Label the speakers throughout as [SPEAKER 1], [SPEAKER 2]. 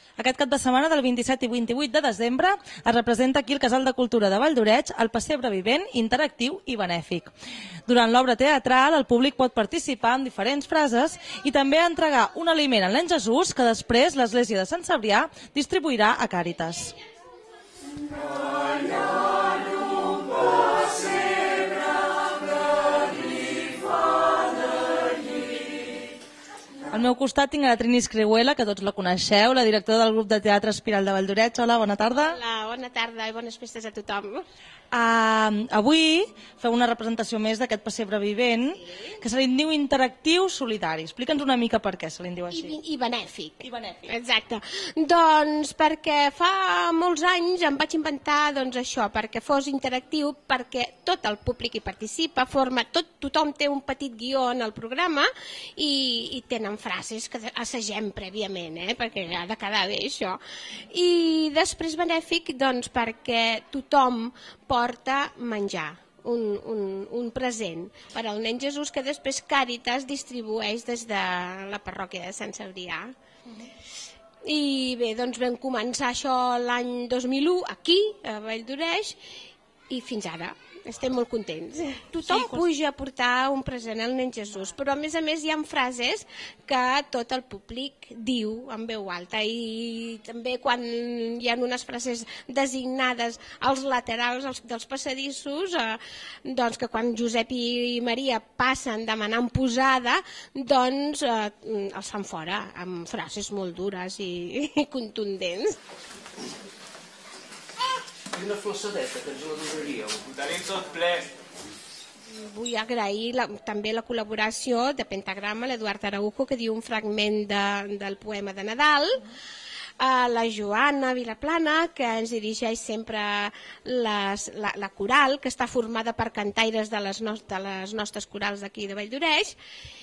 [SPEAKER 1] Aquest cap de setmana del 27 i 28 de desembre es representa aquí al Casal de Cultura de Valldoreix el pessebre vivent, interactiu i benèfic. Durant l'obra teatral el públic pot participar en diferents frases i també entregar un aliment al nen Jesús que després l'Església de Sant Cebrià distribuirà a Càritas. Al meu costat tinc la Trini Escrihuela, que tots la coneixeu, la directora del grup de teatre Espiral de Valldoreix. Hola, bona tarda.
[SPEAKER 2] Hola, bona tarda i bones festes a tothom.
[SPEAKER 1] Avui feu una representació més d'aquest pessebre vivent, que se li diu interactiu solidari. Explica'ns una mica per què se li diu així.
[SPEAKER 2] I benèfic.
[SPEAKER 1] I benèfic.
[SPEAKER 2] Exacte. Doncs perquè fa molts anys em vaig inventar això, perquè fos interactiu, perquè tot el públic hi participa, tothom té un petit guió en el programa i tenen frases que assagem prèviament, perquè ha de quedar bé això. I després benèfic, doncs perquè tothom porta menjar, un present per al nen Jesús que després Càritas distribueix des de la parròquia de Sant Cebrià. I bé, doncs vam començar això l'any 2001 aquí, a Valldoreix, i fins ara. Estem molt contents. Tothom puja a portar un present al nen Jesús, però a més hi ha frases que tot el públic diu en veu alta i també quan hi ha unes frases designades als laterals dels passadissos, doncs que quan Josep i Maria passen demanant posada, doncs els fan fora amb frases molt dures i contundents.
[SPEAKER 3] I una flassadeta, que ens la donaríeu?
[SPEAKER 4] Ho tenim tot ple.
[SPEAKER 2] Vull agrair també la col·laboració de Pentagrama, l'Eduard Araujo, que diu un fragment del poema de Nadal, la Joana Vilaplana, que ens dirigeix sempre la coral, que està formada per cantaires de les nostres corals d'aquí de Valldoreix,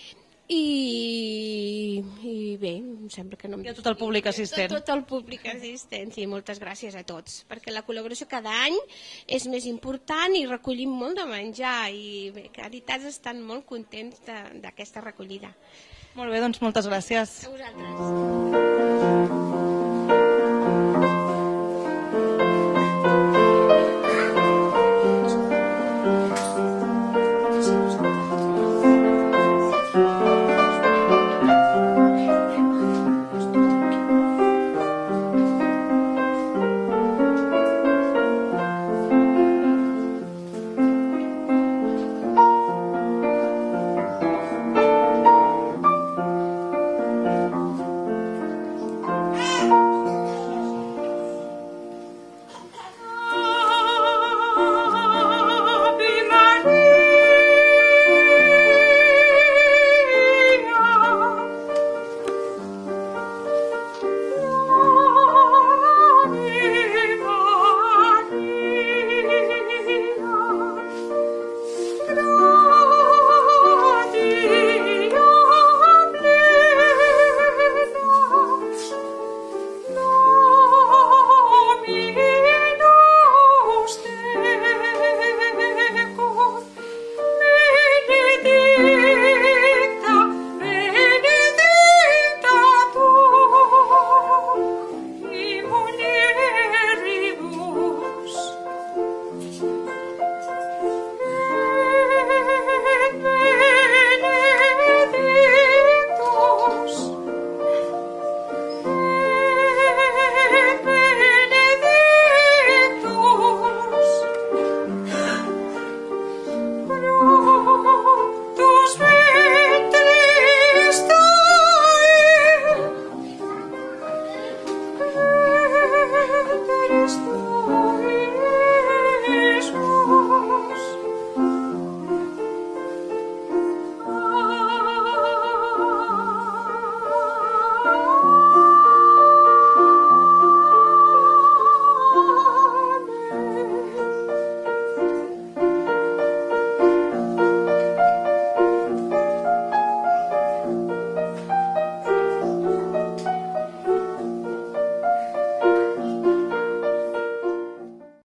[SPEAKER 2] i bé, em sembla que no em...
[SPEAKER 1] I a tot el públic assistent.
[SPEAKER 2] Tot el públic assistent, sí, moltes gràcies a tots, perquè la col·laboració cada any és més important i recollim molt de menjar i bé, Càritas estan molt contents d'aquesta recollida.
[SPEAKER 1] Molt bé, doncs moltes gràcies.
[SPEAKER 2] A vosaltres.